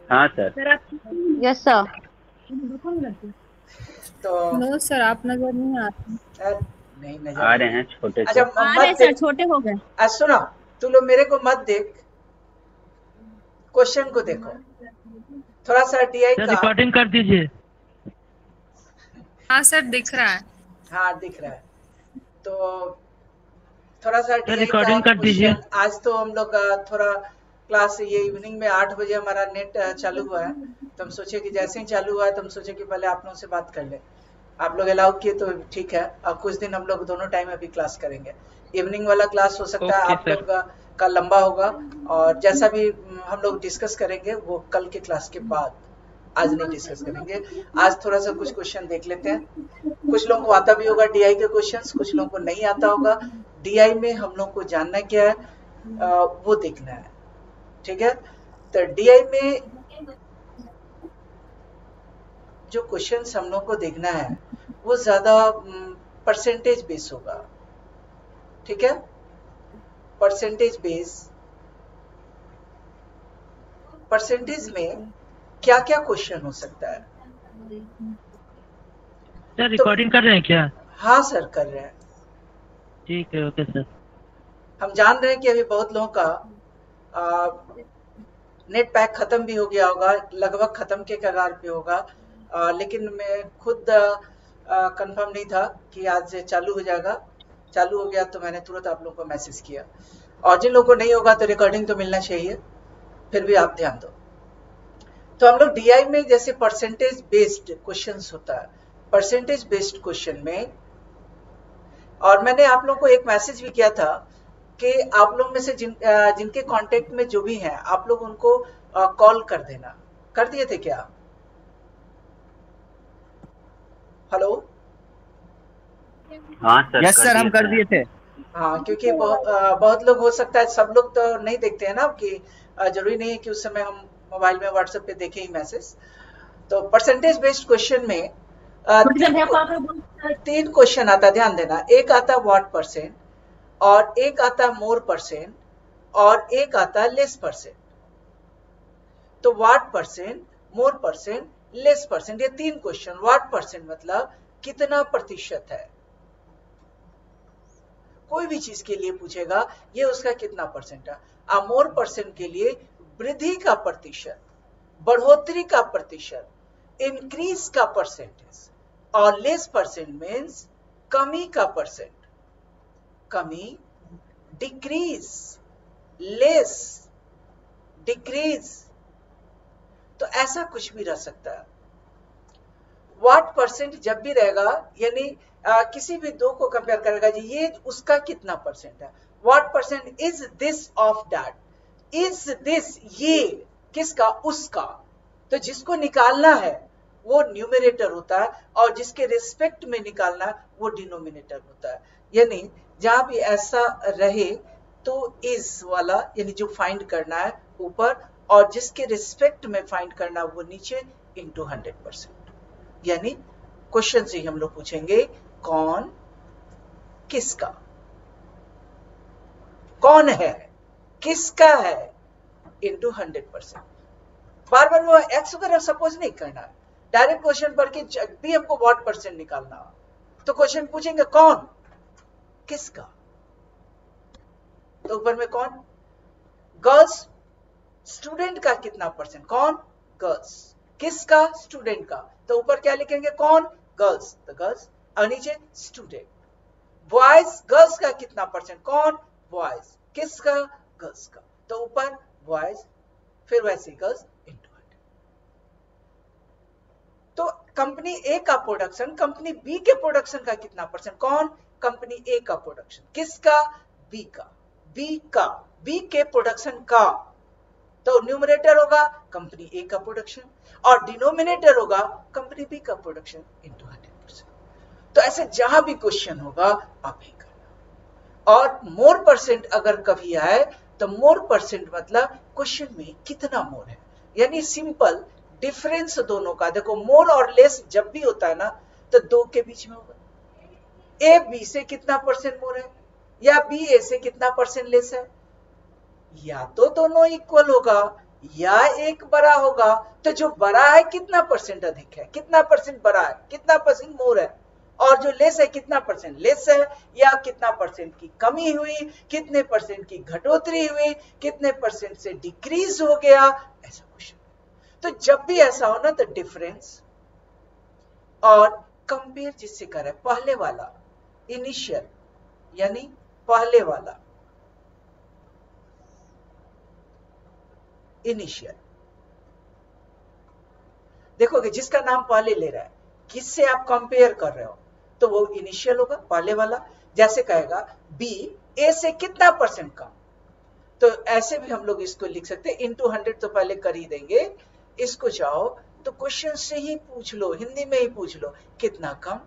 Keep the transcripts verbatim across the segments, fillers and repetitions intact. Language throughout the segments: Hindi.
हाँ सर। Yes sir. तो नो सर, आप नजर नहीं आते। अ, नहीं नजर आ आ रहे हैं छोटे अच्छा से। म- मत सर देख। छोटे हो गए। आज सुनो, तू लोग मेरे को मत देख, क्वेश्चन को देखो थोड़ा सा। डीआई सर का रिकॉर्डिंग कर दीजिए। हाँ सर दिख रहा है। हाँ दिख रहा है। तो थोड़ा सा सर डीआई का रिकॉर्डिंग कर दीजिए। क्वेश्चन। आज तो हम लोग अ, थोड़ा क्लास ये इवनिंग में आठ बजे हमारा नेट अ, चालू हुआ है, तो हम सोचे कि जैसे ही चालू हुआ है तो हम सोचे कि पहले आप लोगों से बात कर ले। आप लोग अलाउ किए तो ठीक है। अब कुछ दिन हम लोग दोनों टाइम अभी क्लास करेंगे। इवनिंग वाला क्लास हो सकता है ओके आप सर। लोग का, का लंबा होगा, और जैसा भी म, हम लोग डिस्कस करेंगे वो कल के क्लास के बाद, आज नहीं डिस्कस करेंगे। आज थोड़ा सा कुछ क्वेश्चन देख लेते हैं। कुछ लोगों को आता भी होगा डीआई के क्वेश्चंस, कुछ लोगों को नहीं आता होगा। डीआई में हम लोग को जानना क्या है, आ, वो देखना है। ठीक है, तो डीआई में जो क्वेश्चंस हम लोग को देखना है वो ज्यादा परसेंटेज बेस होगा। ठीक है, परसेंटेज बेस। परसेंटेज में क्या क्या क्वेश्चन हो सकता है? सर तो रिकॉर्डिंग कर रहे हैं क्या? हाँ सर कर रहे हैं। ठीक है, ओके सर। हम जान रहे हैं कि अभी बहुत लोगों का आ, नेट पैक खत्म भी हो गया होगा, लगभग खत्म के कगार पे होगा। आ, लेकिन मैं खुद कंफर्म नहीं था कि आज से चालू हो जाएगा। चालू हो गया तो मैंने तुरंत आप लोगों को मैसेज किया। और जिन लोगों को नहीं होगा तो रिकॉर्डिंग तो मिलना चाहिए, फिर भी आप ध्यान दो। तो हम लोग डीआई में जैसे परसेंटेज बेस्ड क्वेश्चंस होता है, परसेंटेज बेस्ड क्वेश्चन में, और मैंने आप लोगों को एक मैसेज भी किया था कि आप लोग में से जिन अ, जिनके कांटेक्ट में जो भी हैं आप लोग उनको कॉल कर देना। कर दिए थे क्या? हेलो। हाँ सर यस कर सर, हम दिए कर थे। दिए थे। हाँ, क्योंकि बहुत अ, बहुत लोग हो सकता है, सब लोग तो नहीं देखते हैं ना कि अ, जरूरी नहीं है कि उस समय हम मोबाइल में व्हाट्सएप पे देखें ही मैसेज। तो परसेंटेज बेस्ड क्वेश्चन में अ, तीन तीन क्वेश्चन आता, ध्यान देना। एक आता व्हाट परसेंट, और एक आता मोर परसेंट, और एक आता लेस परसेंट। तो what percent, more percent, less percent, ये तीन क्वेश्चन। व्हाट परसेंट मतलब कितना प्रतिशत है, कोई भी चीज के लिए पूछेगा ये उसका कितना परसेंट है। और मोर परसेंट के लिए वृद्धि का प्रतिशत, बढ़ोतरी का प्रतिशत, इंक्रीज का परसेंटेज। और लेस परसेंट मीन्स कमी का परसेंट, कमी, डिक्रीज, लेस, डिक्रीज। तो ऐसा कुछ भी रह सकता है। व्हाट परसेंट जब भी रहेगा यानी आ, किसी भी दो को कंपेयर करेगा जी, ये उसका कितना परसेंट है। What percent is this of that, is this ये किसका, उसका। तो जिसको निकालना है वो न्यूमरेटर होता है, और जिसके रिस्पेक्ट में निकालना है वो डिनोमिनेटर होता है। यानी जहां भी ऐसा रहे तो इज वाला यानी जो फाइंड करना है ऊपर, और जिसके रिस्पेक्ट में फाइंड करना वो नीचे, इंटू हंड्रेड परसेंट। यानी क्वेश्चन से ही हम लोग पूछेंगे कौन किसका, कौन है किसका है, इंटू हंड्रेड परसेंट। बार बार वो एक्स वगैरह सपोज नहीं करना है। डायरेक्ट क्वेश्चन पढ़ के जब भी हमको व्हाट परसेंट निकालना हो तो क्वेश्चन पूछेंगे कौन किसका। तो ऊपर में कौन, गर्ल्स, स्टूडेंट का कितना परसेंट, कौन, गर्ल्स, किसका, स्टूडेंट का। तो ऊपर क्या लिखेंगे, कौन, गर्ल्स, तो गर्ल्स, और नीचे स्टूडेंट। बॉयज, गर्ल्स का कितना परसेंट, कौन, बॉयज, किसका, गर्ल्स का। तो ऊपर बॉयज, फिर वैसे गर्ल्स, इंटू हंड्रेड। तो कंपनी ए का प्रोडक्शन कंपनी बी के प्रोडक्शन का कितना परसेंट, कौन, कंपनी ए का प्रोडक्शन, किसका, बी का, बी का, बी के प्रोडक्शन का। तो न्यूमरेटर होगा कंपनी ए का प्रोडक्शन, और डिनोमिनेटर होगा कंपनी बी का प्रोडक्शन, इंटू हंड्रेड परसेंट। तो ऐसे जहां भी क्वेश्चन होगा आप ही करना। और मोर परसेंट अगर कभी आए तो मोर परसेंट मतलब क्वेश्चन में कितना मोर है, यानी सिंपल डिफरेंस दोनों का। देखो मोर और लेस जब भी होता है ना तो दो के बीच में होगा। ए बी से कितना परसेंट मोर है, या बी ए से कितना परसेंट लेस है, या तो दोनों इक्वल होगा या एक बड़ा होगा, तो जो बड़ा है कितना परसेंट अधिक है, कितना परसेंट बड़ा है, कितना परसेंट मोर है, और जो लेस है कितना परसेंट लेस है, या कितना परसेंट की कमी हुई, कितने परसेंट की घटोतरी हुई, कितने परसेंट से डिक्रीज हो गया, ऐसा क्वेश्चन। तो जब भी ऐसा हो ना, तो डिफरेंस और कंपेयर जिससे करे, पहले वाला इनिशियल यानी पहले वाला इनिशियल, देखोगे जिसका नाम पहले ले रहा है, किससे आप कंपेयर कर रहे हो, तो वो इनिशियल होगा, पहले वाला। जैसे कहेगा बी ए से कितना परसेंट कम, तो ऐसे भी हम लोग इसको लिख सकते हैं, इंटू हंड्रेड तो पहले कर ही देंगे। इसको चाहो तो क्वेश्चन से ही पूछ लो, हिंदी में ही पूछ लो, कितना कम,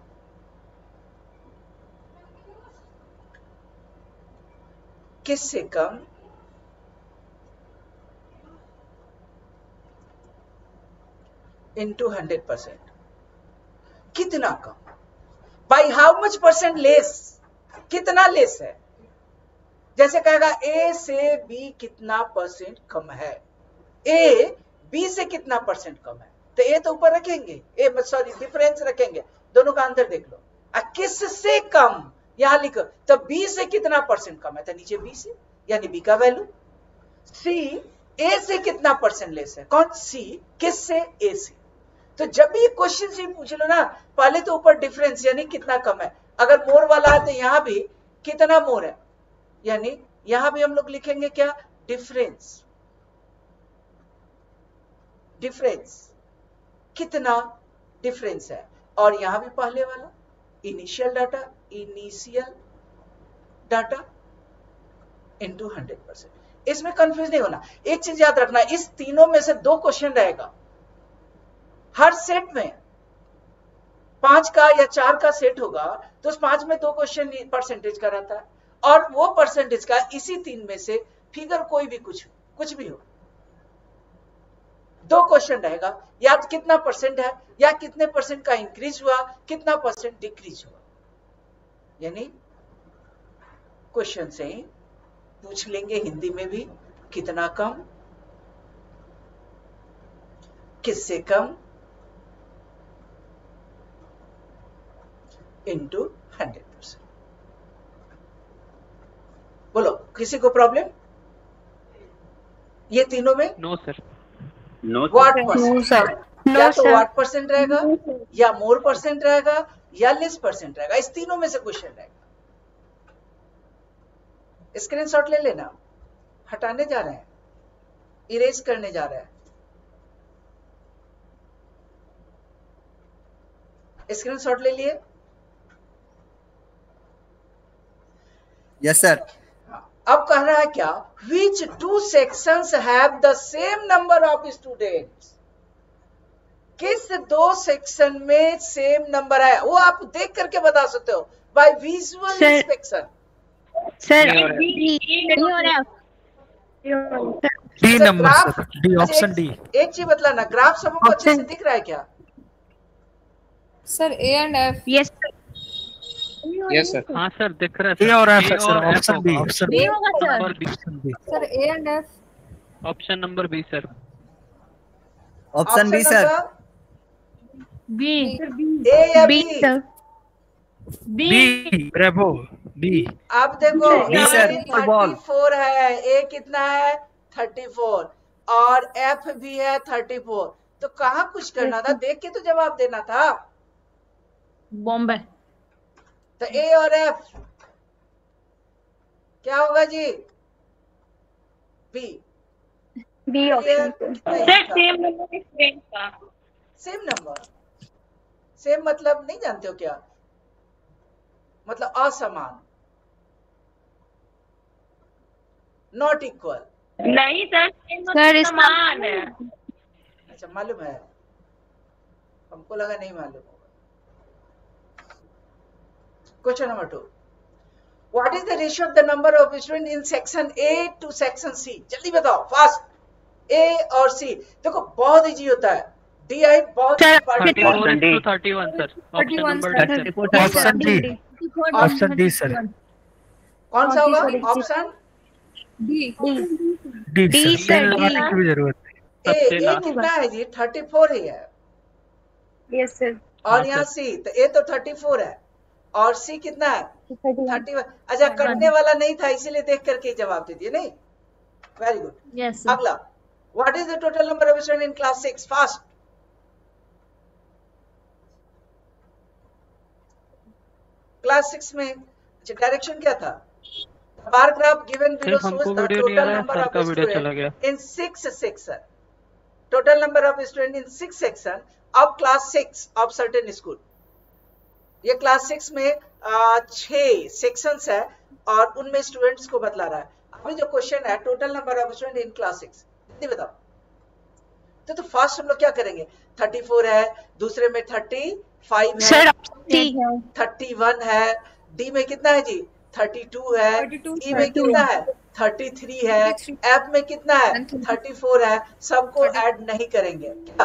किससे कम, इंटू हंड्रेड परसेंट, कितना कम, by how much percent less, कितना लेस है। जैसे कहेगा ए से बी कितना परसेंट कम है, ए बी से कितना परसेंट कम है, तो ए तो ऊपर रखेंगे, ए सॉरी डिफरेंस रखेंगे, दोनों का अंतर देख लो। किस से कम यहां लिखो, तो बी से कितना परसेंट कम है, तो नीचे बी से, यानी बी का वैल्यू। सी ए से कितना परसेंट लेस है, कौन, सी, किस से, ए से। तो जब भी क्वेश्चन से पूछ लो ना, पहले तो ऊपर डिफरेंस यानी कितना कम है, अगर मोर वाला है तो यहां भी कितना मोर है, यानी यहां भी हम लोग लिखेंगे क्या, डिफरेंस, डिफरेंस कितना डिफरेंस है, और यहां भी पहले वाला initial data, initial data into hundred percent. इसमें कंफ्यूज नहीं होना। एक चीज याद रखना, इस तीनों में से दो क्वेश्चन रहेगा हर सेट में, पांच का या चार का सेट होगा तो उस पांच में दो क्वेश्चन परसेंटेज का रहता है, और वो परसेंटेज का इसी तीन में से फिगर कोई भी कुछ कुछ भी हो, दो क्वेश्चन रहेगा, या कितना परसेंट है, या कितने परसेंट का इंक्रीज हुआ, कितना परसेंट डिक्रीज हुआ, यानी क्वेश्चन से ही पूछ लेंगे हिंदी में भी, कितना कम, किससे कम, इंटू हंड्रेड परसेंट। बोलो किसी को प्रॉब्लम ये तीनों में? No sir, no what no percent, sir, या नो तो सर, व्हाट परसेंट रहेगा, या मोर परसेंट रहेगा, या लेस परसेंट रहेगा, इस तीनों में से क्वेश्चन रहेगा। स्क्रीनशॉट ले लेना, हटाने जा रहे हैं, इरेज करने जा रहे हैं, स्क्रीनशॉट ले लिए? Yes sir. अब कह रहा है क्या, which two sections have the same number of students, किस दो सेक्शन में सेम नंबर है, वो आप देख करके बता सकते हो by visual Sir. Inspection. Sir D sir, number graph- sir, D अच्छा, ऑप्शन एक- डी। एक चीज बतलाना, ग्राफ सबको अच्छे से दिख रहा है क्या? Sir A and F, yes yes sir, हाँ सर दिख रहा है ए सर, और एफ A है सर, और F ऑप्शन बी, होगा। ऑप्शन बी बी, होगा sir, number B, option B. Sir A and F, option number B sir. Option B sir. B A या B B? Sir B B bravo B. अब देखो बी सर, थर्टी फोर है, ए कितना है थर्टी फोर, और एफ भी है थर्टी फोर, तो कहाँ कुछ करना था, देख के तो जवाब देना था। बॉम्बे तो ए और एफ क्या होगा जी? B. B option sir same number student का सेम नंबर, सेम मतलब नहीं जानते हो क्या, मतलब असमान, नॉट इक्वल। नहीं सर सर समान है। अच्छा मालूम है, हमको लगा नहीं मालूम होगा। Question number two, what is the ratio of the number of student in section A to section C? जल्दी बताओ फास्ट, ए और सी। देखो बहुत इजी होता है, डी आई बहुत sir, thirty important। Four into thirty one sir, option number D sir. Option D, option D sir, कौन सा होगा Sorry, sorry. Option? D D D sir, sir, लगाने डी। की भी जरूरत है। ए ए कितना है जी? थर्टी फोर ही है। Yes sir. और यहाँ सी, तो ए तो थर्टी फोर है और सी कितना है? Thirty one. अच्छा, करने वाला नहीं था इसीलिए देख करके जवाब दे दिए, नहीं? Very good. यस अगला, what is the total number of student in class six? Fast. Class six में अच्छा डायरेक्शन क्या था? Bar graph given below shows the total number of students in six section. Total number of students in six section of class six of certain school. ये क्लास सिक्स में छह सेक्शंस है और उनमें स्टूडेंट्स को बतला रहा है। अभी जो क्वेश्चन है total number of student in class six, जल्दी बताओ। तो तो फर्स्ट हम लोग क्या करेंगे? थर्टी फोर है, दूसरे में थर्टी फाइव है, थर्टी वन है, डी में कितना है जी? थर्टी टू है, ई में कितना है? थर्टी थ्री है, एफ में कितना है? थर्टी फोर है। सबको ऐड नहीं करेंगे क्या?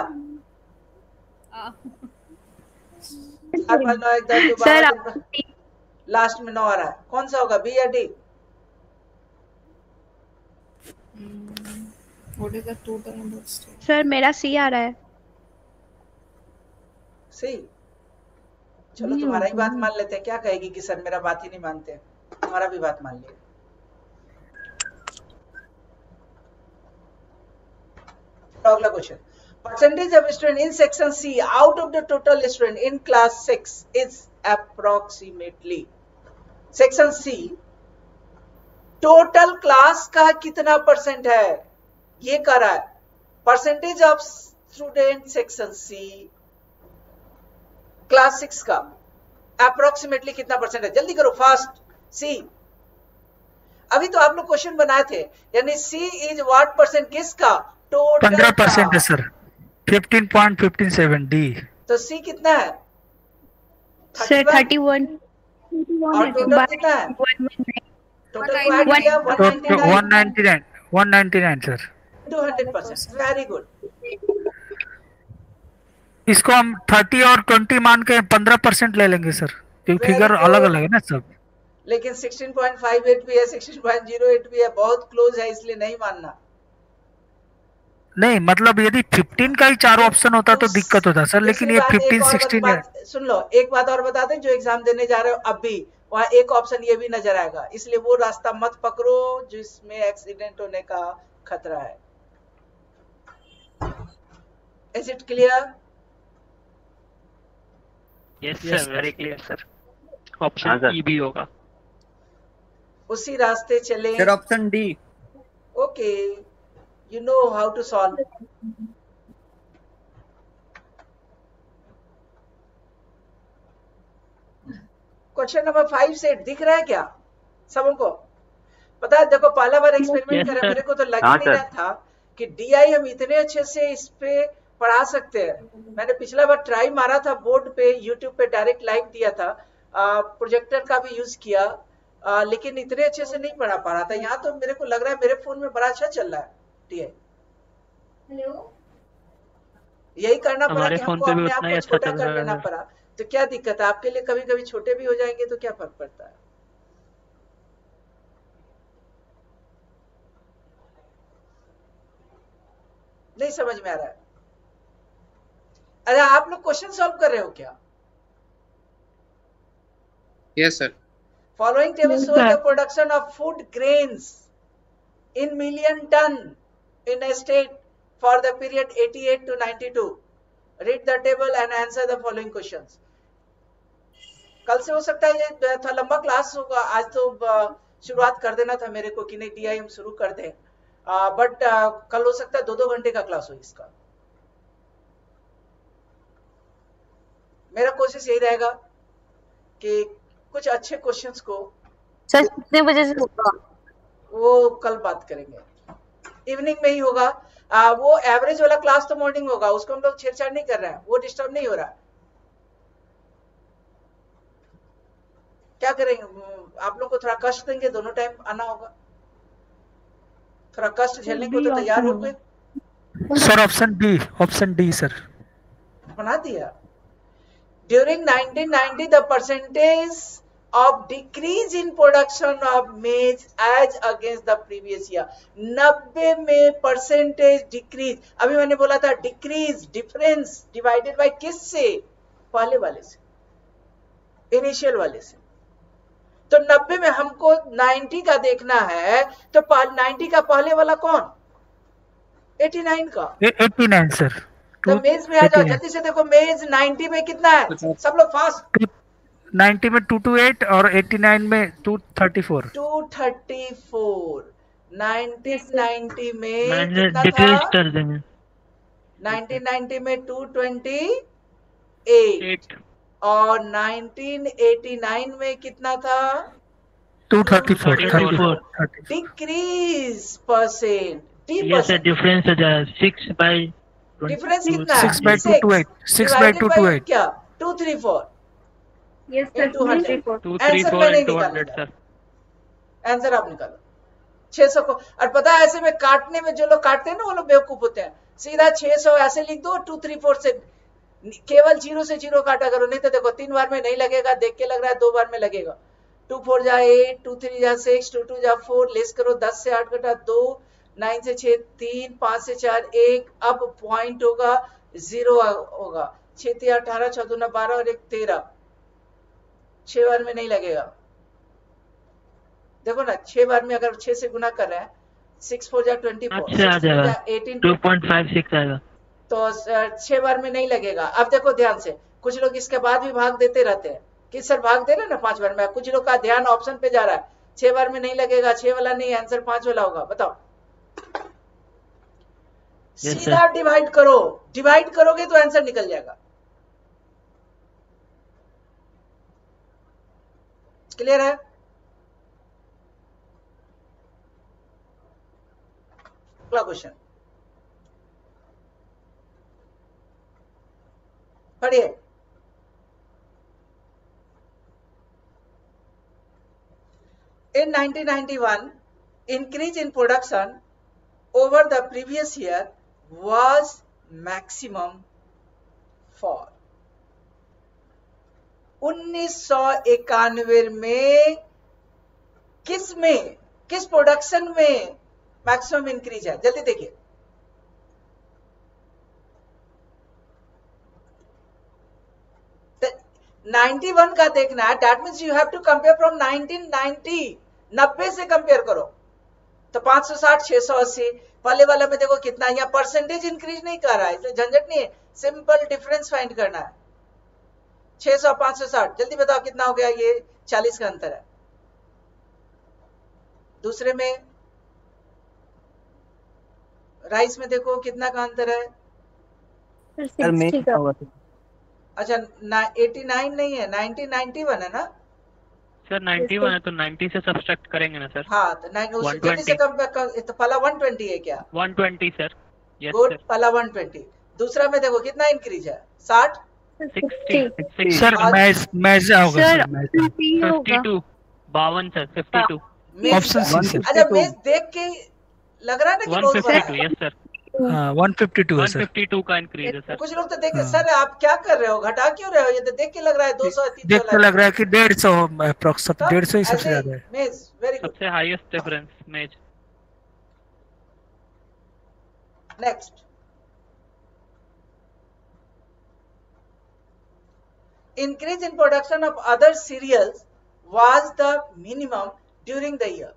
चार पाँच नौ एक दस दो बारह, लास्ट में नौ आ रहा है, कौन सा होगा? बी या डी? सर मेरा सी आ रहा है। सी? चलो तुम्हारा ही बात मान लेते हैं। क्या कहेगी कि सर मेरा बात ही नहीं मानते? तुम्हारा भी बात मान लिया। अगला question, percentage of student in section C out of the total student in class six is approximately. section C total class का कितना परसेंट है ये कह रहा है। percentage of student section C class six का approximately कितना परसेंट है? जल्दी करो फास्ट। C अभी तो आप लोग क्वेश्चन बनाए थे, यानी C इज व्हाट परसेंट किसका? टोटल पंद्रह परसेंट है sir, fifteen point fifteen seven D. तो सी कितना है? Sir thirty one. और टोटल कितना है? टोटल को ऐड किया one ninety nine one ninety nine sir. Two hundred percent. Very good. इसको हम थर्टी और ट्वेंटी मान के पंद्रह परसेंट ले लेंगे सर, क्योंकि फिगर अलग अलग है ना सब। लेकिन सिक्सटीन पॉइंट फाइव एट भी है, सिक्सटीन पॉइंट ज़ीरो एट भी है, बहुत क्लोज है, इसलिए नहीं मानना। नहीं मतलब यदि फिफ्टीन का ही चार ऑप्शन होता तो दिक्कत होता सर, लेकिन ये फिफ्टीन सिक्सटीन है। सुन लो, एक बात और बता दें, जो एग्जाम देने जा रहे हो अब भी वहाँ एक ऑप्शन ये भी नजर आएगा, इसलिए वो रास्ता मत पकड़ो जिसमें एक्सीडेंट होने का खतरा है। Is it clear? Yes sir, very clear sir. Option E भी होगा। उसी रास्ते चले sir. Option D. Okay, you know how to solve. Question number five से दिख रहा है क्या सबको? पता है, देखो पहला बार एक्सपेरिमेंट yes, करा, मेरे को तो लग ही नहीं रहा था कि डीआई हम इतने अच्छे से इस पे पढ़ा सकते हैं। मैंने पिछला बार ट्राई मारा था बोर्ड पे, यूट्यूब पे डायरेक्ट लाइव दिया था, प्रोजेक्टर का भी यूज किया, आ, लेकिन इतने अच्छे से नहीं पढ़ा पा रहा था। यहाँ तो मेरे को लग रहा है मेरे फोन में बड़ा अच्छा चल रहा है। हेलो, यही करना पड़ा कि हमको अपने आप को छोटा कर लेना पड़ा। तो क्या दिक्कत है? आपके लिए कभी कभी छोटे भी हो जाएंगे तो क्या फर्क पड़ता है? नहीं समझ में आ रहा है? अरे आप लोग क्वेश्चन सॉल्व कर रहे हो क्या? Yes sir. Following table show the production of food grains in million ton in a state for the period eighty-eight to ninety-two. Read the table and answer the following questions. कल से हो सकता है ये थोड़ा लंबा क्लास होगा, आज तो शुरुआत कर देना था मेरे को कि नहीं डीआई हम शुरू कर दें, बट कल हो सकता है दो दो घंटे का क्लास हो इसका। मेरा कोशिश यही रहेगा कि कुछ अच्छे क्वेश्चंस को सर कितने बजे से होगा वो कल बात करेंगे, इवनिंग में ही होगा। आ, वो एवरेज वाला क्लास तो मॉर्निंग होगा, उसको हम लोग छेड़छाड़ नहीं कर रहे हैं, वो डिस्टर्ब नहीं हो रहा। क्या करेंगे? आप लोग को थोड़ा कष्ट देंगे, दोनों टाइम आना होगा, थोड़ा कष्ट झेलने को तो तैयार हो गए sir. Option D, option D sir बना दिया। During nineteen ninety the percentage of decrease in production of maize as against the previous year. नब्बे में परसेंटेज डिक्रीज, अभी मैंने बोला था डिक्रीज डिफरेंस डिवाइडेड बाय किस से, पहले वाले से, इनिशियल वाले से। तो नब्बे में हमको नब्बे का देखना है, तो नब्बे का पहले वाला कौन, नवासी का, नवासी सर। तो मेज में आ जाओ जल्दी से, देखो मेज नब्बे में कितना है, सब लोग फास्ट। नब्बे में टू टू एट और नवासी में two thirty four. Two thirty four nineteen ninety में मैंने कितना डिक्रीज था, कर देंगे। नाइनटीन नाइंटी में टू ट्वेंटी एट और नाइनटीन एटी नाइन में कितना था, two thirty four. Decrease percent, ये सर डिफरेंस है सिक्स बाई डिफरेंस कितना है, six by two two eight, six by two two eight, क्या two three four, yes sir, two hundred, two three answer four मैंने टू हंड्रेड निकाला, सर। आंसर आप निकालो छह सौ को। और पता है ऐसे में काटने में जो लोग काटते हैं ना वो लोग बेवकूफ होते हैं, सीधा छह सौ ऐसे लिख दो, टू थ्री फोर से केवल जीरो से जीरो काटा करो, नहीं तो देखो तीन बार में नहीं लगेगा, देख के लग रहा है दो बार में लगेगा। टू फोर जा एट, टू थ्री जा सिक्स, टू टू जा फोर, लेस करो दस से आठ घटा दो, नाइन से छह तीन, पांच से चार एक, अब पॉइंट होगा जीरो होगा, छह तीन अठारह, चौदह दूना बारह और एक तेरह, छह बार में नहीं लगेगा। देखो ना छह बार में अगर छह से गुना कर रहे हैं, सिक्स फोर जा ट्वेंटी फोर, अच्छा आ जाएगा, eighteen, two point five six आएगा, तो छह बार में नहीं लगेगा। अब देखो ध्यान से, कुछ लोग इसके बाद भी भाग देते रहते हैं कि सर भाग दे रहे ना पांच बार में, कुछ लोग का ध्यान ऑप्शन पे जा रहा है, छह बार में नहीं लगेगा, छह वाला नहीं, आंसर पांच वाला होगा। बताओ yes, सीधा डिवाइड करो, डिवाइड करोगे तो आंसर निकल जाएगा। क्लियर है? अगला क्वेश्चन पढ़िए। In nineteen ninety-one, increase in production over the previous year was maximum for उन्नीस सौ इक्यानवे में किस में, किस प्रोडक्शन में मैक्सिमम इंक्रीज है, जल्दी देखिए। इक्यानवे का देखना है, that means you have to compare from nineteen ninety, नब्बे से कंपेयर करो, तो पांच सौ साठ, छह सौ अस्सी, पहले वाला में देखो कितना, यहाँ परसेंटेज इंक्रीज नहीं कर रहा है, इसलिए झंझट नहीं है, सिंपल डिफरेंस फाइंड करना है। छह सौ, पांच सौ साठ, जल्दी बताओ कितना हो गया, ये चालीस का अंतर है। दूसरे में राइस में देखो कितना का अंतर है, अच्छा एटी नाइन नहीं है, नाइनटीन नाइंटी वन है ना सर, नाइंटी वन है तो नाइंटी से सब्सट्रैक्ट करेंगे ना सर। हाँ तो जल्दी से कम, तो पहला वन ट्वेंटी है क्या, one twenty sir, yes good, sir. पहला वन ट्वेंटी, दूसरा में देखो कितना इंक्रीज है, साठ, सिक्सटी सर मैच मैच होगा सर सर, फिफ्टी टू, बावन sir, fifty two, option C sir. अच्छा मेज देख के लग रहा है ना कि वन बहुत फिफ्टी बड़ा टू, है। यस सर, हाँ वन फिफ्टी टू है वन सर। फिफ्टी टू का इंक्रीज है सर। कुछ लोग तो देखे सर आप क्या कर रहे हो, घटा क्यों रहे हो, ये तो देख के लग रहा है दो सौ, तीन देख के लग रहा है कि डेढ़ सौ अप्रोक्स, डेढ़ सौ ही सबसे ज्यादा है। Maize very good. सबसे highest difference maize. Next, increase in production of other cereals was the minimum during the year.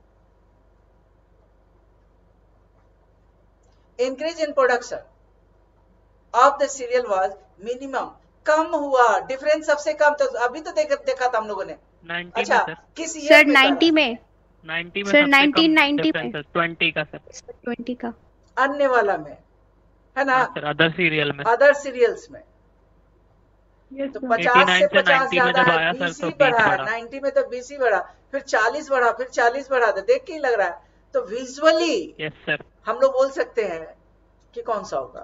Increase in production of the cereal was minimum, कम हुआ, डिफरेंस सबसे कम, तो अभी तो देख, देखा था हम लोगों ने। नाइंटी अच्छा में सर, किस ईयर सर में नाइंटी में, नाइंटी में सर सबसे नाइनटीन कम नाइंटी डिफरेंस में, है, ट्वेंटी का सर, ट्वेंटी का, अन्य वाला में है ना, हाँ सर, अदर सीरियल में अदर सीरियल्स में तो पचास से पचास ज्यादा है, बीस ही बढ़ा है, नाइंटी में तो बीस ही बढ़ा, फिर चालीस बढ़ा, फिर चालीस बढ़ा, तो देख के ही लग रहा है, तो विजुअली यस सर, हम लोग बोल सकते हैं कि कौन सा होगा।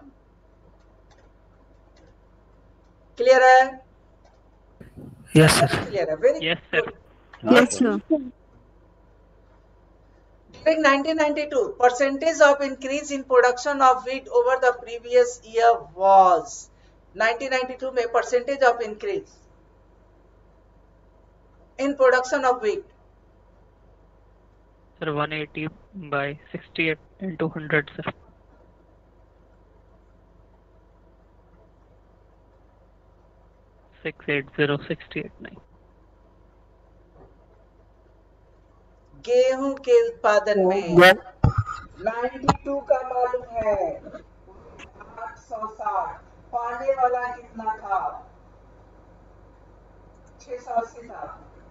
क्लियर है? Yes sir. क्लियर है, very yes sir, yes sir. During nineteen ninety-two, percentage of increase in production of wheat over the previous year was, nineteen ninety-two में percentage of increase in production of wheat? Sir, one eighty by sixty-eight into one hundred, sir. six eighty six eight nine. गेहूं के उत्पादन में बानवे का मालूम है, आठ सौ साठ, पाने वाला कितना था? छह सौ अस्सी था।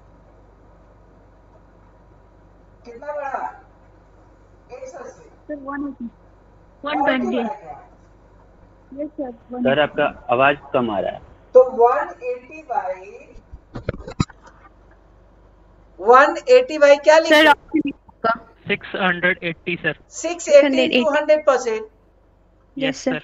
कितना बढ़ा? एक सौ अस्सी। Sir, one eighty. और one क्यों twenty. बढ़ा गया? Yes, sir. one sir eighty. आपका आवाज कम आ रहा है। तो एक सौ अस्सी बाई एक सौ अस्सी बाई क्या Sir, लिखे? option का. six eighty, sir. six eighty into one hundred percent। Yes, sir.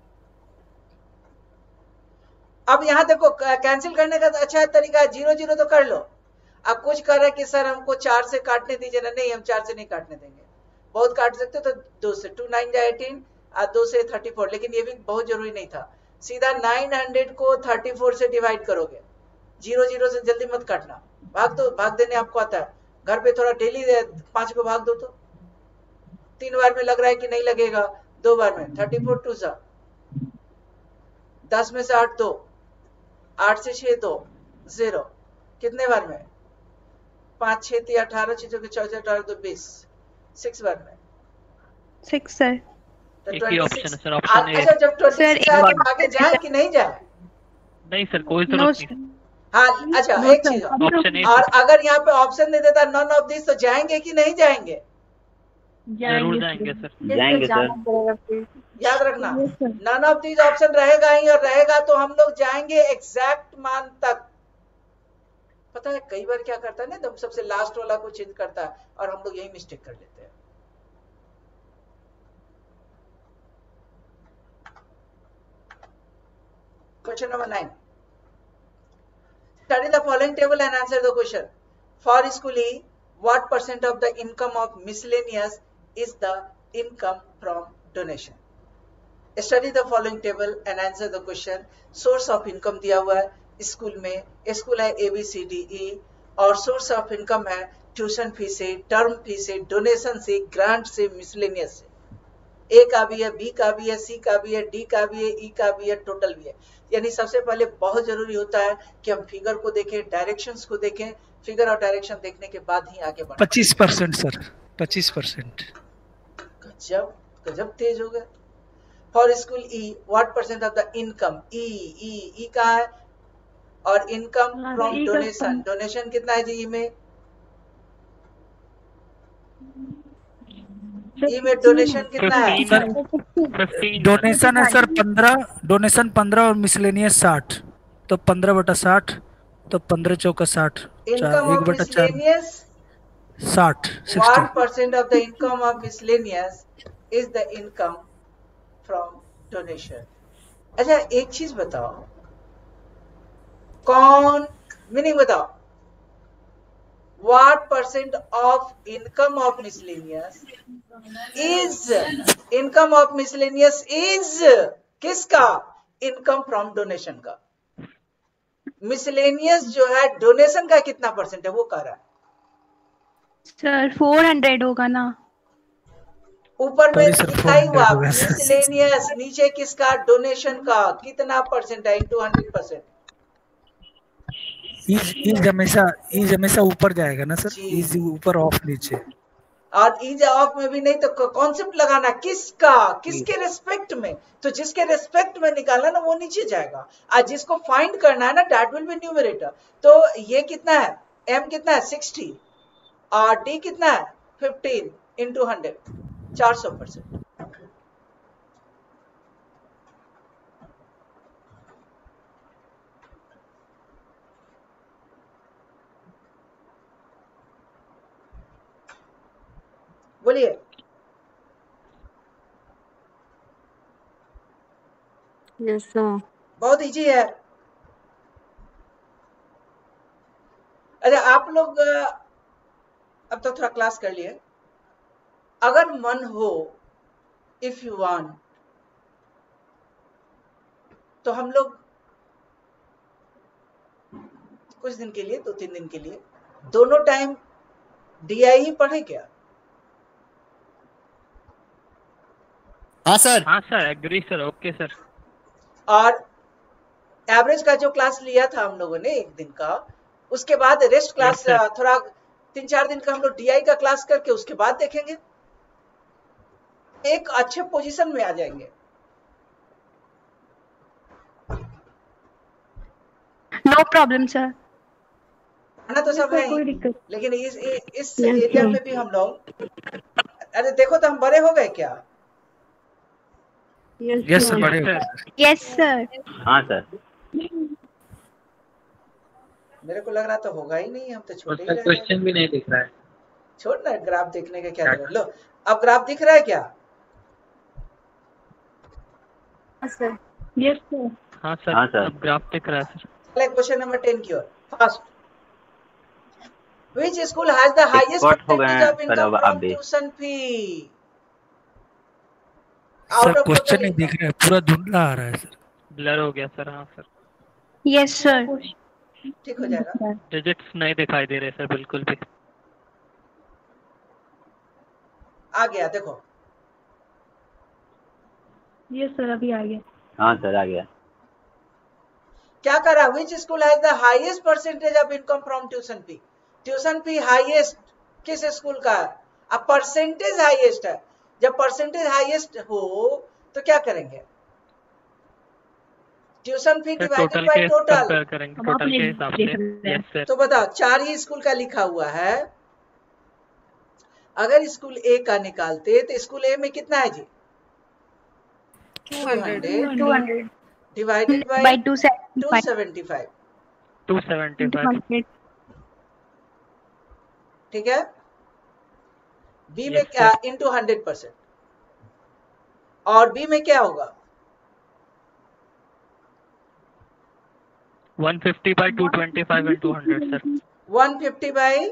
अब यहाँ देखो, कैंसिल करने का तो अच्छा तरीका है, जीरो जीरो तो कर लो। अब कुछ कर रहे कि सर हमको चार से काटने दीजिए ना, नहीं हम चार से नहीं काटने देंगे, बहुत काट सकते तो दो से, टू नाइन जा एटीन और दो से थर्टी फोर, लेकिन ये भी बहुत जरूरी नहीं था। सीधा नाइन हंड्रेड को थर्टी फोर से डिवाइड करोगे, जीरो जीरो से जल्दी मत काटना, भाग दो, भाग देने आपको आता है, घर पे थोड़ा डेली पांच को भाग दो, तो तीन बार में लग रहा है कि नहीं लगेगा, दो बार में, थर्टी फोर टू सा दस में से आठ दो, आठ से छह दो, जीरो, कितने बार में? पांच छह तीन अठारह, छह के चौदह, अठारह दो बीस, सिक्स बार में। Six, sir. तो एक ही ऑप्शन है छब्बीस। Sir, option A. अच्छा, जब छब्बीस सर, से आगे आगे जाए कि नहीं जाए? नहीं सर, कोई No, जरूरत sir. नहीं। हाँ, अच्छा, No, एक sir. चीज ऑप्शन ए। और अगर यहाँ पे ऑप्शन दे देता नॉन ऑफ दिस, तो जाएंगे कि नहीं जाएंगे? जरूर जाएंगे सर। जाएंगे सर। याद रखना, Yes, sir. None of this option रहेगा ही, और रहेगा तो हम लोग जाएंगे एग्जैक्ट मान तक। पता है कई बार क्या करता है ना, तो सबसे लास्ट वाला को चेंज करता है और हम लोग यही मिस्टेक कर लेते हैं। Question number nine. Study the following table and answer the question. For school E, what percent of the income of miscellaneous is the income from donation? Study the following table and answer the question. Source of income दिया हुआ है स्कूल में, स्कूल है A B C D E, और सोर्स ऑफ इनकम है ट्यूशन फी से, टर्म फी से, डोनेशन से, ग्रांट से, मिसलेनियस से। ए का भी है, बी का भी है, सी का भी है, डी का भी है, ई का भी है, टोटल भी है। यानी सबसे पहले बहुत जरूरी होता है कि हम फिगर को देखें, डायरेक्शंस को देखें, फिगर और डायरेक्शन देखने के बाद ही आगे बढ़ें। पच्चीस परसेंट सर, पच्चीस परसेंट। गजब गजब तेज हो गए। For school E, what percent of the income, E E E का है, और इनकम हाँ, फ्रॉम E का डोनेशन, डोनेशन कितना है जी ई में? ई में डोनेशन कितना है? फिफ्टीन। डोनेशन है सर पंद्रह, डोनेशन पंद्रह और मिसलेनियस साठ, तो पंद्रह बटा साठ, तो पंद्रह चौका साठ, इनकम एक ऑफ बटा चार, मिसलेनियस, साठ, what sixty. percent of the income of miscellaneous is the income from donation? अच्छा एक चीज बताओ, कौन, मीनिंग बताओ, what percent of income of miscellaneous is, income of miscellaneous is किसका? income from donation का। miscellaneous जो है डोनेशन का कितना परसेंट है वो कह रहा है। Sir, four hundred होगा ना? ऊपर में Sorry sir, लिखा ही हुआ four hundred होगा sir। मिसलेनियस, नीचे किसका? डोनेशन का कितना परसेंट है into hundred percent. Is is हमेशा ईज हमेशा ऊपर जाएगा ना सर, जी। ईज ऊपर ऑफ नीचे। और ईज ऑफ में भी नहीं तो कॉन्सेप्ट लगाना किसका, किसके रेस्पेक्ट में, तो जिसके रेस्पेक्ट में निकालना ना वो नीचे जाएगा, और जिसको फाइंड करना है ना दैट विल बी न्यूमरेटर। तो ये कितना है, एम कितना है सिक्सटी, और डी कितना है फिफ्टीन इंटू हंड्रेड, चार सौ परसेंट। बोलिए। Yes, sir. बहुत इजी है। अच्छा आप लोग अब तो थोड़ा क्लास कर लिए, अगर मन हो, इफ यू वांट, तो हम लोग कुछ दिन के लिए, दो तीन दिन के लिए दोनों टाइम डीआई ही पढ़े क्या? हाँ सर। हाँ सर, एग्री सर, ओके सर। और एवरेज का जो क्लास लिया था हम लोगों ने एक दिन का, उसके बाद रेस्ट क्लास Yes, sir. थोड़ा तीन चार दिन का हम लोग डीआई का क्लास करके उसके बाद देखेंगे, एक अच्छे पोजीशन में आ जाएंगे। No problem sir. आना तो सब है कोई ही, दिक्कत लेकिन इस इस Yes, एरिया sir. में भी हम लोग, अरे देखो तो हम बड़े हो गए क्या? यस सर, बड़े हो गए सर। Yes sir. हाँ सर। मेरे को लग रहा तो होगा ही नहीं, हम तो छोटे ही रह गए। क्वेश्चन भी नहीं दिख रहा है। छोड़ ना, ग्राफ देखने का क्या जरूरत। लो अब ग्राफ दिख रहा है क्या? Sir yes sir. हाँ सर, हाँ सर। अब ग्राफ दिख रहा है सर। चलिए क्वेश्चन नंबर टेन की ओर। First, which school has the highest Expert हो गए percentage हैं of सर income अब from आप भी। tuition fee? Sir Out of question total नहीं दिख income. रहा है, पूरा धुंधला आ रहा है सर। ब्लर हो गया सर। हाँ सर, यस सर। ठीक हो जाएगा। डिजिट्स नहीं दिखाई दे रहे सर बिल्कुल भी। आ गया देखो। यस सर, अभी आ गया। हाँ सर, आ गया। क्या कर रहा? Which school has the highest percentage of income from tuition fee? Tuition fee highest किस स्कूल का है? अब परसेंटेज हाईएस्ट है। जब परसेंटेज हाईएस्ट हो तो क्या करेंगे? Tuition fee sir divided total by के टोटल। कंपेयर करेंगे, अब टोटल आपने के हिसाब देख से। लिया। Yes sir. तो बताओ, चार ही स्कूल का लिखा हुआ है। अगर स्कूल ए का निकालते तो स्कूल ए में कितना है जी? Two hundred divided by by two two seventy five. Two seventy five. ठीक है। बी में Yes, क्या? Into hundred percent. और बी में क्या होगा? One fifty by two twenty five into hundred sir. One fifty by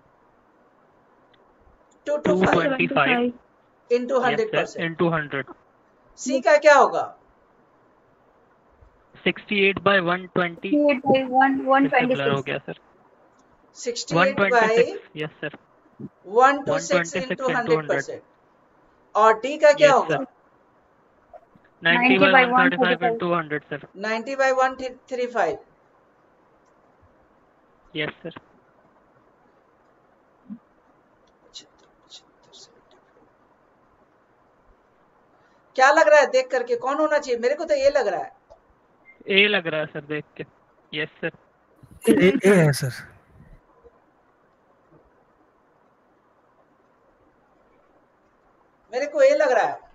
two two two five twenty five into hundred percent. Into hundred. C का क्या होगा? Sixty eight by one twenty. One twenty blur हो गया sir. Sixty one eight twenty by six. Yes sir. One two six into hundred percent. और डी का क्या Yes, होगा? sir. Ninety by one thirty five into hundred sir. Ninety by one three five. Yes sir. क्या लग रहा है देख करके? कौन होना चाहिए? मेरे को तो ये लग रहा है। ए लग रहा है सर देख के। Yes sir. ए ए है सर। मेरे को ये लग रहा है।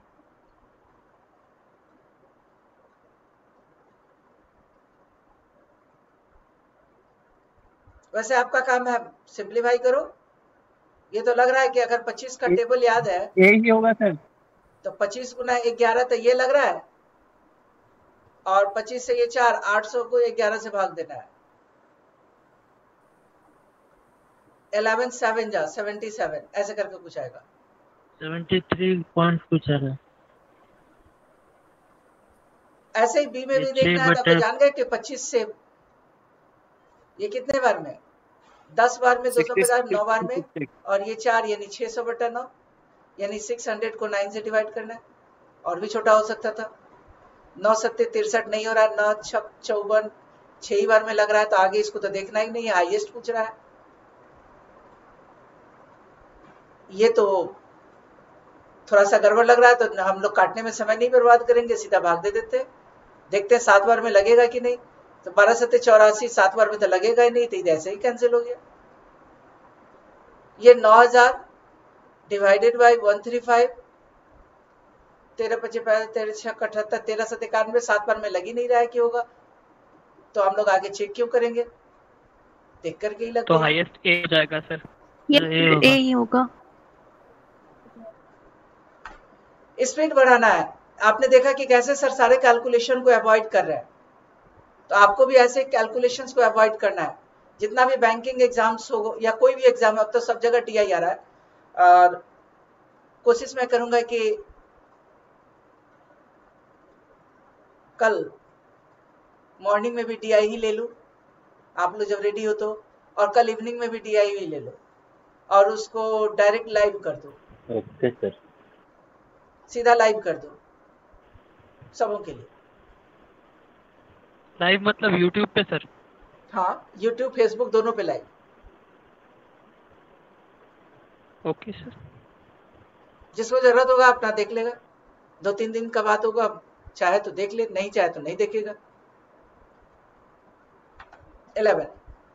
वैसे आपका काम है सिंप्लीफाई करो। ये तो लग रहा है कि अगर पच्चीस का टेबल याद है यही होगा सर। तो पच्चीस गुना ग्यारह तो ये लग रहा है, और पच्चीस से ये चार, आठ सौ को ग्यारह से भाग देना है। इलेवन सेवन जा सेवेंटी सेवन, ऐसे करके कुछ आएगा। सेवेंटी थ्री पॉइंट कुछ आ रहा है। ऐसे ही बी में भी ये देखना है। छह तो बटे- जान गए कि पच्चीस से ये कितने बार में? दस बार में, दो सौ पचास, नौ बार में, और ये चार यानी छह सौ बटा नौ, यानी सिक्स हंड्रेड को नाइन से डिवाइड करना है। और भी छोटा हो सकता था। नौ सत्ते तिरसठ नहीं हो रहा है, नौ छक चौवन, छह ही बार में लग रहा है, तो आगे इसको तो देखना ही नहीं है, हाईएस्ट पूछ रहा है। ये तो थोड़ा सा गड़बड़ लग रहा है, तो हम लोग काटने में समय नहीं बर्बाद करेंगे, सीधा भाग दे देते। देखते हैं सात बार में लगेगा कि नहीं। तो बारह सत्ते चौरासी, सात बार में तो लगेगा ही नहीं, तो ऐसे ही कैंसिल हो गया। ये नौ हजार divided by one three five, तेरह पच्चीस पैंतीस, तेरह छह अठहत्तर, तेरह सत्ते इक्यानवे, सात बार में लग ही नहीं रहा है कि होगा। तो हम लोग आगे चेक क्यों करेंगे? देख करके ही लगते तो हैं। हाईएस्ट ए हो जाएगा सर। ए ही होगा। स्पीड बढ़ाना है। आपने देखा कि कैसे सर सारे कैलकुलेशन को अवॉइड कर रहे हैं, तो आपको भी ऐसे कैलकुलेशंस को अवॉइड करना है। जितना भी बैंकिंग एग्जाम्स हो या कोई भी एग्जाम, अब तो सब जगह टीआई आ रहा है, और कोशिश मैं करूंगा कि कल मॉर्निंग में भी टीआई ही ले लूं। आप लोग जब रेडी हो तो और कल इवनिंग में भी डीआईवी ले लो और उसको डायरेक्ट लाइव कर दो। Okay sir. सीधा लाइव कर दो सबों के लिए। लाइव मतलब यूट्यूब पे सर? हाँ, यूट्यूब फेसबुक दोनों पे लाइव। Okay sir. जिसको जरूरत होगा अपना देख लेगा, दो तीन दिन का बात होगा, चाहे तो देख ले, नहीं चाहे तो नहीं देखेगा। Eleven,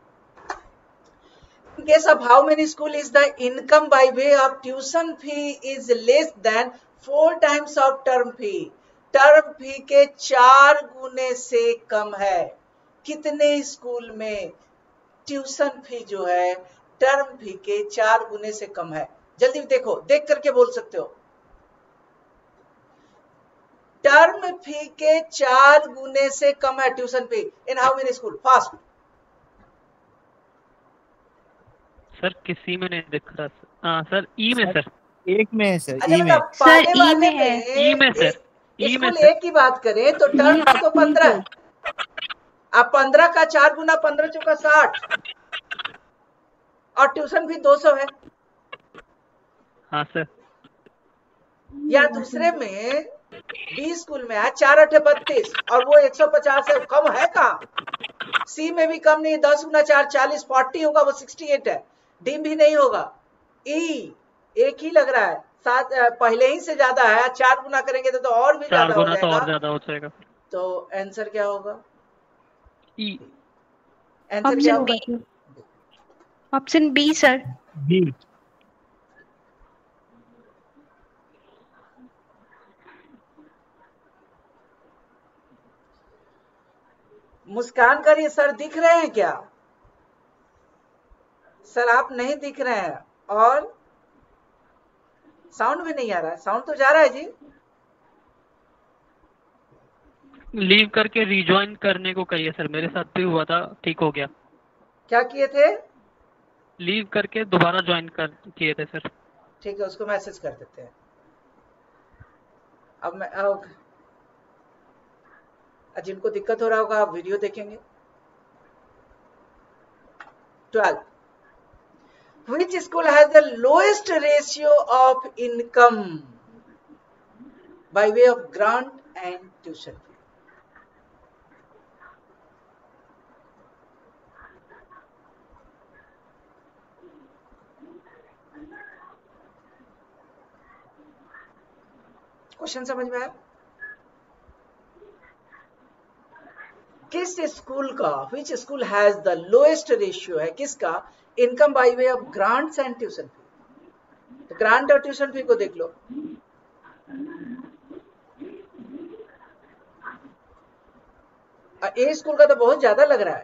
in case of how many school is the income by way of tuition fee is less than four times of term fee? Term fee के चार गुने से कम है। कितने स्कूल में ट्यूशन फी जो है टर्म फी के चार गुने से कम है? जल्दी देखो, देख करके बोल सकते हो। टर्म फी के चार गुने से कम है tuition fee in how many school? Fast. Sir किसी में नहीं दिख रहा सर। हाँ सर, ई में सर। एक में है सर, अच्छा ई में। मतलब सर, पाने ई वाले में है। ई में सर, ई में स्कूल सर। एक की बात करें तो टर्म फी तो पंद्रह है। अब पंद्रह का चार गुना पंद्रह चौका साठ और ट्यूशन फी दो सौ है। हाँ सर। या दूसरे में बी स्कूल में है चार अठे बत्तीस और वो एक सौ पचास है, कम है कहाँ? सी में भी कम नहीं, दस गुना चार चालीस, फोर्टी होगा, वो सिक्सटी एट है। डी भी नहीं होगा। ई एक ही लग रहा है, सात पहले ही से ज्यादा है, चार गुना करेंगे तो, तो और भी चार ज्यादा हो गुना तो और जाएगा। ज्यादा हो जाएगा। तो आंसर क्या होगा? ई। आंसर क्या ऑप्शन होगा? B. Option B sir. B. मुस्कान करिए सर, दिख रहे हैं क्या? सर आप नहीं दिख रहे हैं और साउंड भी नहीं आ रहा है। साउंड तो जा रहा है जी। लीव करके रिज्वाइन करने को कहिए सर, मेरे साथ भी हुआ था, ठीक हो गया। क्या किए थे? लीव करके दोबारा ज्वाइन कर किए थे सर। ठीक है, उसको मैसेज कर देते हैं। अब मैं अब, जिनको दिक्कत हो रहा होगा आप वीडियो देखेंगे। Twelve, which school has the lowest ratio of income by way of grant and tuition fee? Question समझ में आया? किस स्कूल का, which school has the lowest ratio है किसका? Income by way of grants and tuition fee. तो ग्रांट और ट्यूशन फी को देख लो। ए स्कूल का तो बहुत ज्यादा लग रहा है,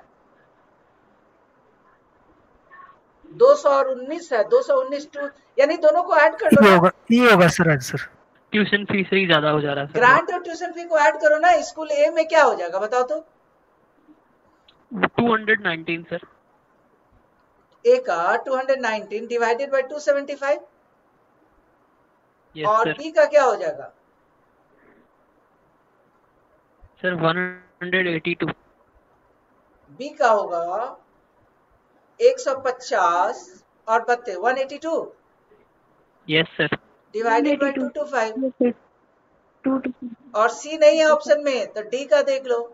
दो सौ और उन्नीस है, दो सौ उन्नीस टू, यानी दोनों को ऐड कर लो। होगा, ये होगा सर आंसर। ट्यूशन फी से ही ज्यादा हो जा रहा है सर। ग्रांट और ट्यूशन फी को ऐड करो ना, स्कूल ए में क्या हो जाएगा बताओ तो? Two hundred nineteen sir. A का two hundred nineteen divided by two seventy five yes और सर। बी का क्या हो जाएगा? Sir one hundred eighty two. B का होगा एक सौ पचास और बत्तीस, एक सौ बयासी yes sir. Divided by two two five. Two two और सी नहीं है ऑप्शन में, तो डी का देख लो।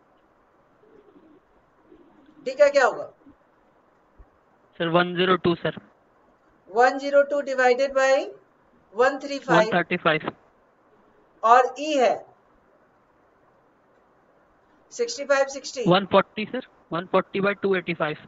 डी का क्या होगा? Sir one zero two sir. One zero two divided by one thirty one five thirty five. और ई है sixty five sixty. One forty sir. One forty by two eighty five.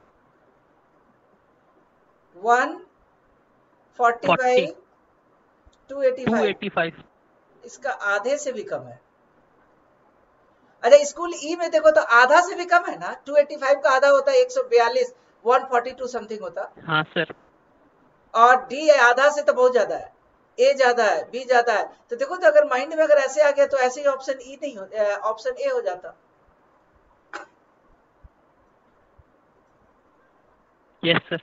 One forty by two eighty two five. Eighty five. इसका आधे से भी कम है। अच्छा स्कूल ई में देखो तो आधा से भी कम है ना, दो सौ पचासी का आधा होता है एक सौ बयालीस, एक सौ बयालीस समथिंग होता। हाँ सर। और डी आधा से तो बहुत ज्यादा है, ए ज्यादा है, बी ज्यादा है। तो देखो तो अगर माइंड में अगर ऐसे आ गया तो ऐसे ही ऑप्शन ई नहीं हो, ऑप्शन ए हो जाता। Yes sir.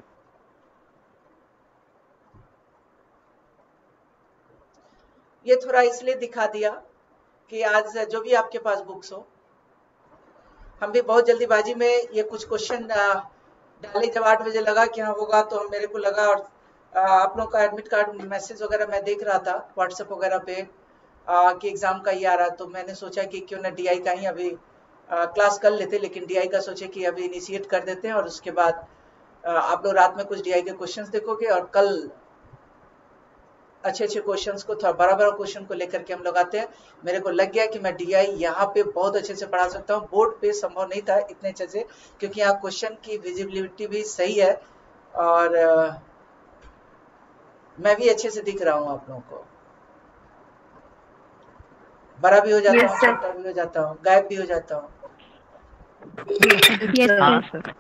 ये थोड़ा इसलिए दिखा दिया कि आज जो भी आपके पास बुक्स हो, हम भी बहुत जल्दीबाजी में ये कुछ क्वेश्चन डाले जब आठ बजे लगा कि हाँ होगा, तो मेरे को लगा, और आ, आप लोगों का एडमिट कार्ड मैसेज वगैरह मैं देख रहा था व्हाट्सएप वगैरह पे आ, कि एग्जाम का ही आ रहा, तो मैंने सोचा कि क्यों ना डीआई का ही अभी आ, क्लास कर लेते, लेकिन डीआई का सोचे कि अभी इनिशिएट कर देते हैं, और उसके बाद आ, आप लोग रात में कुछ डीआई के क्वेश्चंस देखोगे, और कल अच्छे अच्छे क्वेश्चंस को, थोड़ा बड़ा बड़ा क्वेश्चन को लेकर के हम लोग आते हैं। मेरे को लग गया कि मैं डीआई यहाँ पे बहुत अच्छे से पढ़ा सकता हूँ, बोर्ड पे संभव नहीं था इतने अच्छे से, क्योंकि यहाँ क्वेश्चन की विजिबिलिटी भी सही है, और आ, मैं भी अच्छे से दिख रहा हूँ आप लोगों को, बड़ा भी हो जाता Yes, हूँ, sir. छोटा भी हो जाता हूँ, गायब भी हो जाता हूँ। Yes, हाँ sir. सर।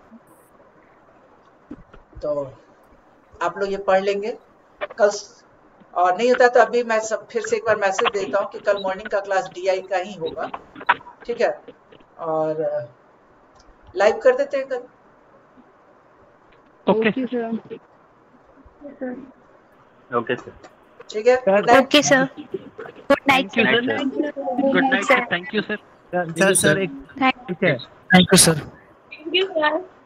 तो आप लोग ये पढ़ लेंगे कल, और नहीं होता तो अभी मैं सब फिर से एक बार मैसेज देता हूँ कि कल मॉर्निंग का क्लास डीआई का ही होगा, ठीक है, और लाइव कर देते हैं कल। Okay okay sir. ठीक है, good night. Okay, sir. Good night, thank you sir. Sir. Good night sir. Thank you sir. Sir sir एक Thank ठीक है, thank you sir. Thank you, sir.